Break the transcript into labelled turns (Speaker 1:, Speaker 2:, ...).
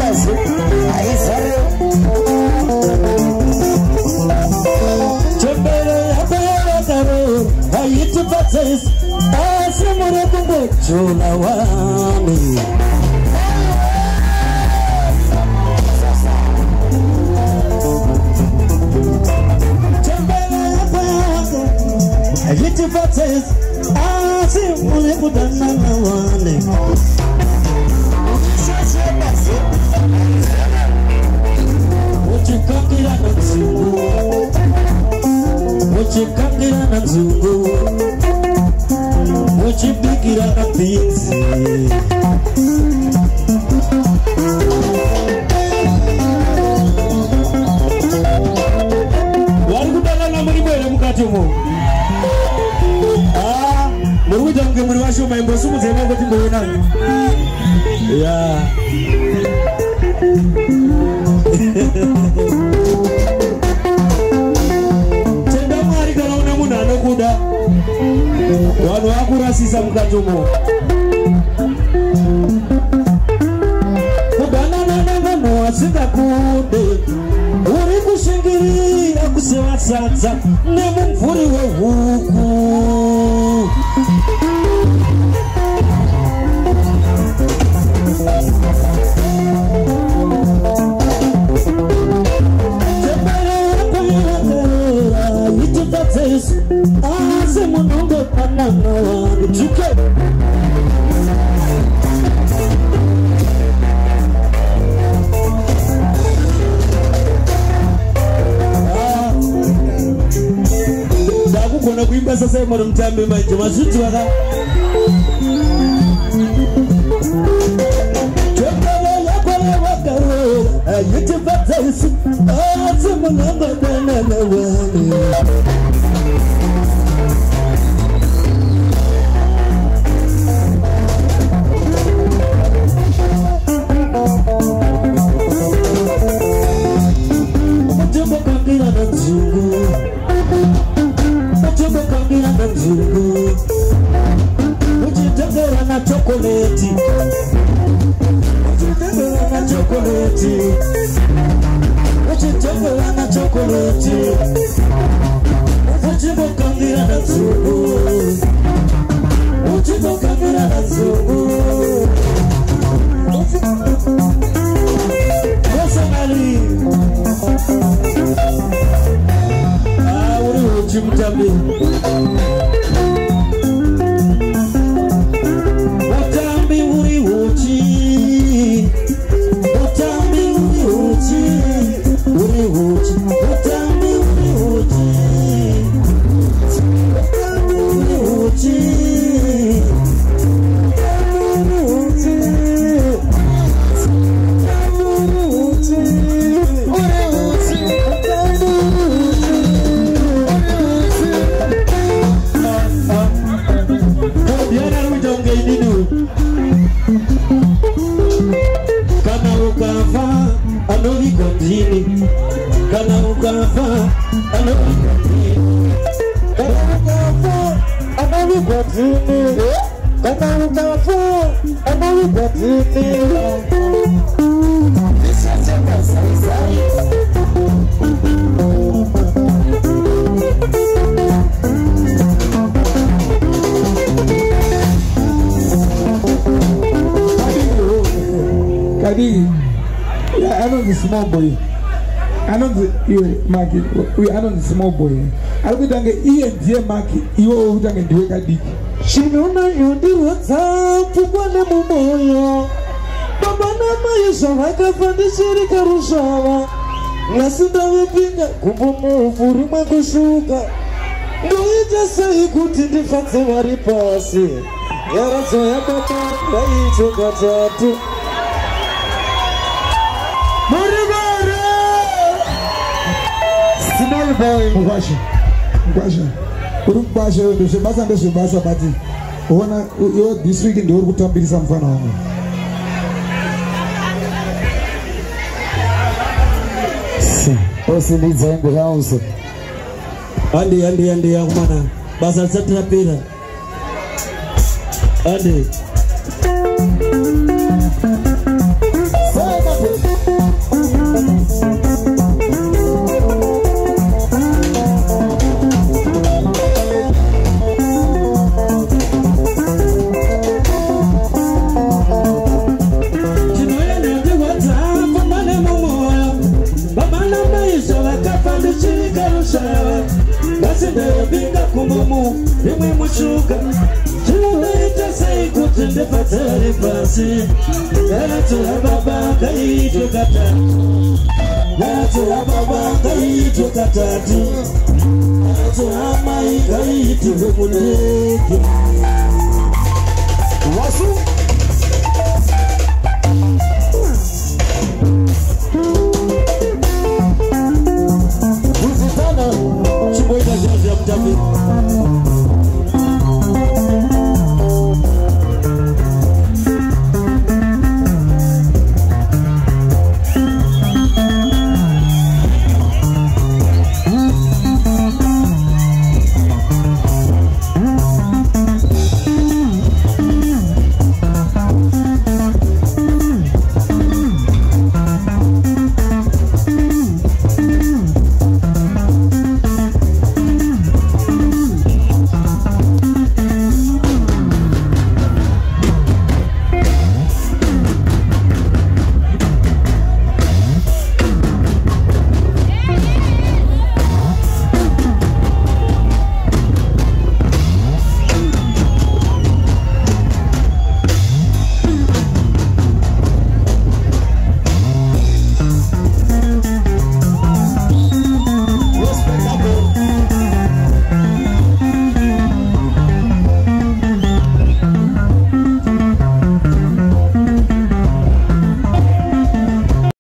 Speaker 1: Small boy. I will get a dear market. You will get a dick. She know you do what's up to one moyo. Babana is a writer for the city Karushawa. Nasuda Vinga, Kubomo, Furuma Kushuka. Do you just say you could in the fancy worry passy? Yarazo Yabata, Raicho Gata. Small boy, Mugwasha. Urubasha, the Sebasa and the Sebasa party. One, you're this week in the Urbutam be some fun on me. Person needs in the house. Andy, Yamana, Basa Satra Peter. Andy.
Speaker 2: tende patare pasi Gato ya baba kaito kata Gato ya baba kaito katatu Gato ya mai kaito kumuleke